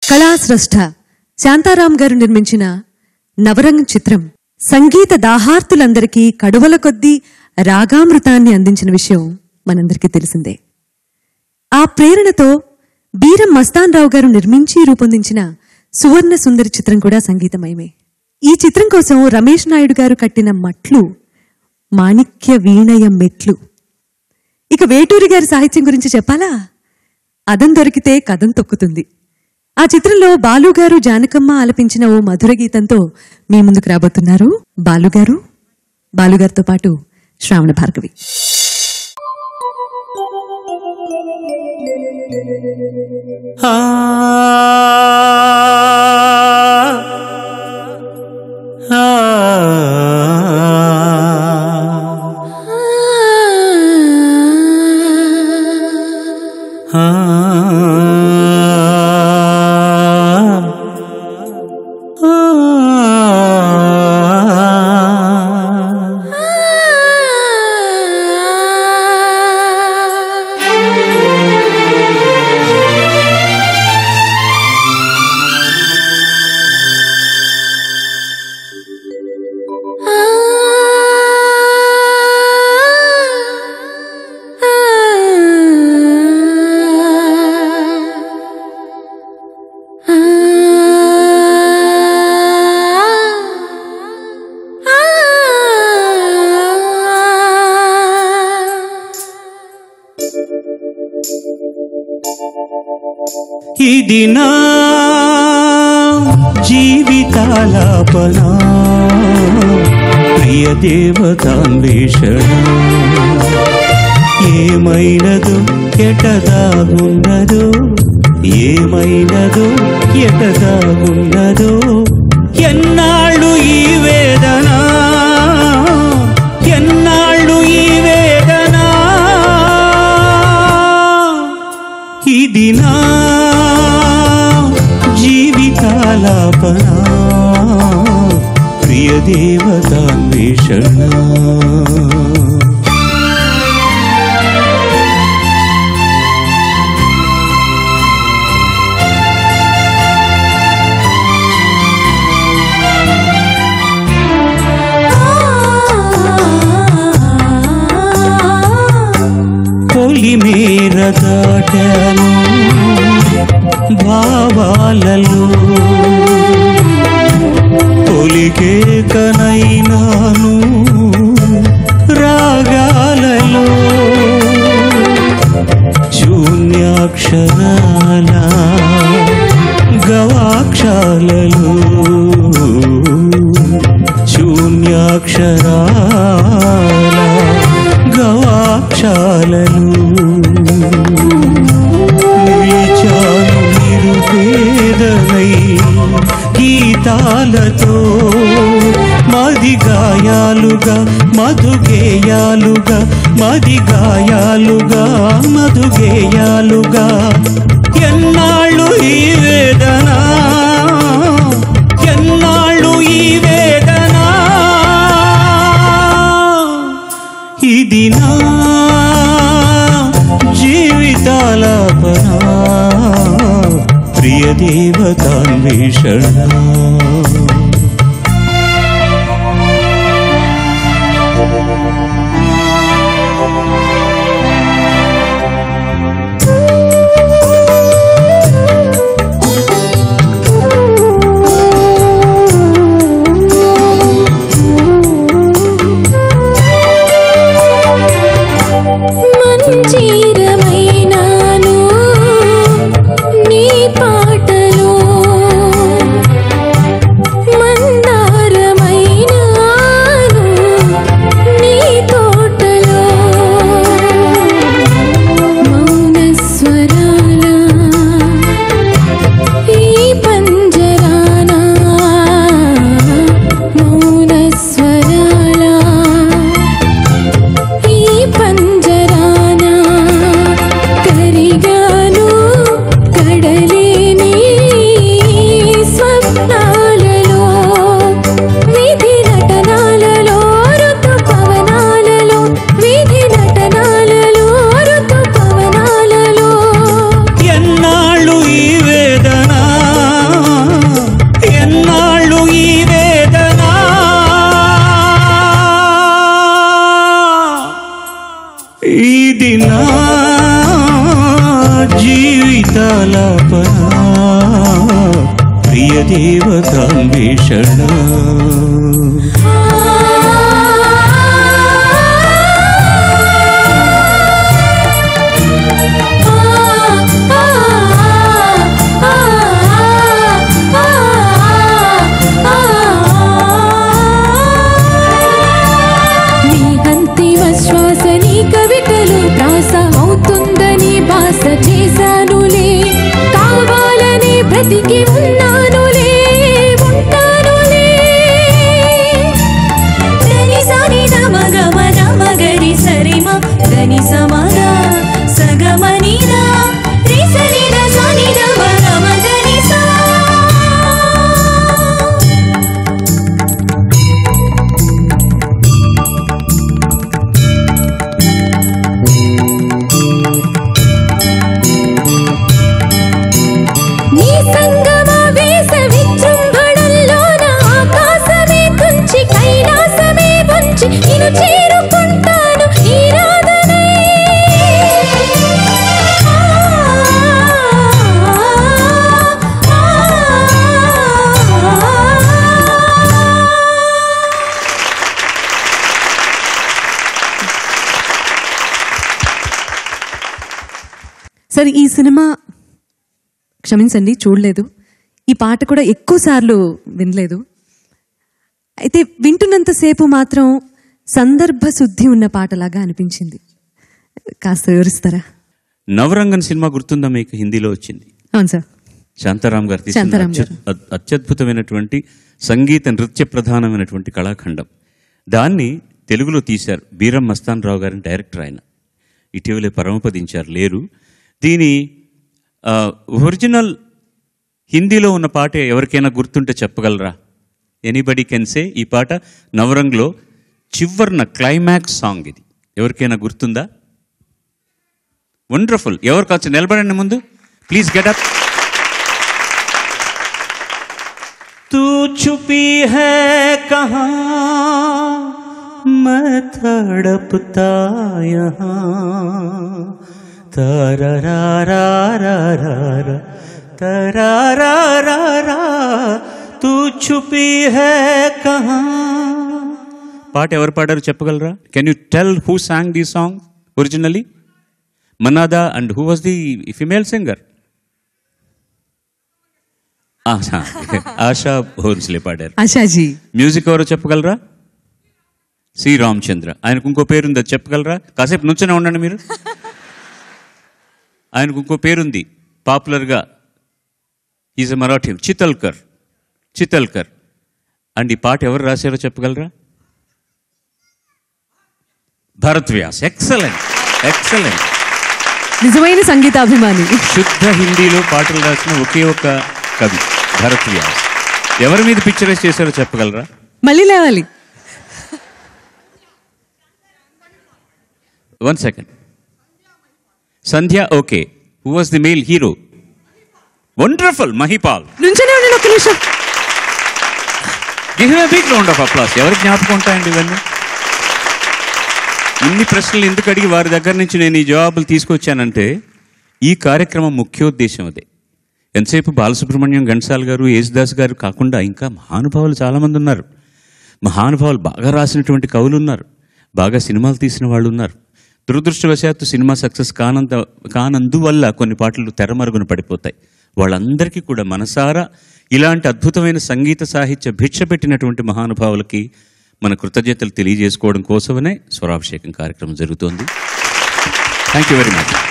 కళాస్రష్ట శాంతారాం గారు నిర్మించిన నవరంగ్ చిత్రం సంగీత దాహార్తులందరికీ కడువల కొద్దీ రాగామృతాన్ని అందించిన విషయం మనందరికీ తెలిసిందే. ఆ ప్రేరణతో బీరం మస్తాన్ రావు గారు నిర్మించి రూపొందించిన సువర్ణ సుందరి చిత్రం కూడా సంగీతమయమే. ఈ చిత్రం కోసం రమేష్ నాయుడు గారు కట్టిన మట్లు మాణిక్య వీణయ మెట్లు. ఇక వేటూరి గారి సాహిత్యం గురించి చెప్పాలా? అదం దొరికితే కథం తొక్కుతుంది. ఆ చిత్రంలో బాలుగారు జానకమ్మ ఆలపించిన ఓ మధుర గీతంతో మీ ముందుకు రాబోతున్నారు బాలుగారితో పాటు శ్రావణ భార్గవి. ఇది నా జీవితాలాపన ప్రియ దేవతాన్వేషణ ఏమైనదో ఎటదాగున్నదో ఏమైనదో ఎటదాగున్నదో ఎన్నాళ్ళు ఈ వేదన ఎన్నాళ్ళు ఈ వేదన ఇది నా జీవితాలాపన ప్రియ దేవతాన్వేషణ పొలిమేర దాటను భావాలలో పొలికేకనైనాను రాగాలలో శూన్యాక్షరాల గవాక్షాలలో శూన్యాక్షరాల గవాక్షాలను నిలిచాను నిరుపేదనై గీతాలతో మదిగాయాలుగా మధుగేయాలుగా మదిగాయాలుగా మధుగేయాలుగా ఎన్నాళ్ళు ఈ వేదన ఎన్నాళ్ళు ఈ వేదన ఇది నా జీవితాలాపన ప్రియ దేవతాన్వేషణ దేవతాన్వేషణ. బ్రతికి ఉన్నానులే ఉంటానులే దని సని నమగ మన మగరి సరిమ దని సమగ సగమనిదా రి సని ద సని నమ నమ దని సా. సరే, ఈ సినిమా క్షమించండి చూడలేదు, ఈ పాట కూడా ఎక్కువ సార్లు వినలేదు. అయితే వింటున్నంతసేపు మాత్రం సందర్భ శుద్ధి ఉన్న పాటలాగా అనిపించింది. కాస్త వివరిస్తారా? నవరంగన్ సినిమా గుర్తుందా మీకు? హిందీలో వచ్చింది. అవును సార్. శాంతారాం గారు తీసిన అత్యద్భుతమైనటువంటి సంగీత నృత్య ప్రధానమైనటువంటి కళాఖండం. దాన్ని తెలుగులో తీశారు. బీరం మస్తాన్ రావు గారిని డైరెక్టర్. ఆయన ఇటీవలే పరమపదించారు, లేరు. దీని ఒరిజినల్ హిందీలో ఉన్న పాట ఎవరికైనా గుర్తుంటే చెప్పగలరా? Anybody can say. ఈ పాట నవరంగ్లో చివర్న క్లైమాక్స్ సాంగ్. ఇది ఎవరికైనా గుర్తుందా? వండర్ఫుల్. ఎవరు కావచ్చు నిలబడండి ముందు, ప్లీజ్ గెట్ అప్. తూ చుపీ హై కహా मैं तड़पता यहाँ तररारारारा तररारारारा तू छुपी है कहाँ. పాట ఎవరు పాడారు చెప్పగలరా? Can you tell who song the song originally? మనాదా. And who was the female singer? ASHA Bhosle పాడారు. ఆశాజీ. మ్యూజిక్ ఎవరో చెప్పగలరా? సి రామచంద్ర. ఆయనకు ఇంకో పేరుంది, అది చెప్పగలరా? కాసేపు నుంచోనే ఉండండి మీరు. ఆయనకు ఇంకో పేరుంది పాపులర్గా, is a Marathi, Chitalkar. And ఈ పాట ఎవరు రాశారో చెప్పగలరా? భరత్ వ్యాస్. ఎక్సలెంట్. నిజమైన సంగీతాభిమాని. శుద్ధ హిందీలో పాటలు రాసిన ఒకే ఒక కవి భరత్ వ్యాస్. ఎవరి మీద పిక్చరైజ్ చేశారో చెప్పగలరా? మళ్ళీ లేవాలి. 1 second. Sandhya. Okay. Who was the male hero? Wonderful. Mahipal. నుంచనే ఉండండి ఒక్క నిమిషం. Give him a big round of applause. ఎవరికి జ్ఞాపకం ఉంటాయండి ఇవన్నీ? ఇన్ని ప్రశ్నలు ఎందుకు అడిగి వారి దగ్గర నుంచి నేను ఈ జవాబులు తీసుకొచ్చానంటే, ఈ కార్యక్రమం ముఖ్యోద్దేశం అదే. ఎంతసేపు బాలసుబ్రహ్మణ్యం, ఘంటసాల గారు, యేసుదాస్ గారు కాకుండా ఇంకా మహానుభావులు చాలామంది ఉన్నారు. మహానుభావులు బాగా రాసినటువంటి కవులు ఉన్నారు, బాగా సినిమాలు తీసిన వాళ్ళు ఉన్నారు. దురదృష్టవశాత్తు సినిమా సక్సెస్ కానందువల్ల కొన్ని పాటలు తెరమరుగున పడిపోతాయి. వాళ్ళందరికీ కూడా మనసారా ఇలాంటి అద్భుతమైన సంగీత సాహిత్య భిక్ష పెట్టినటువంటి మహానుభావులకి మన కృతజ్ఞతలు తెలియజేసుకోవడం కోసమనే స్వరాభిషేకం కార్యక్రమం జరుగుతోంది. Thank you very much.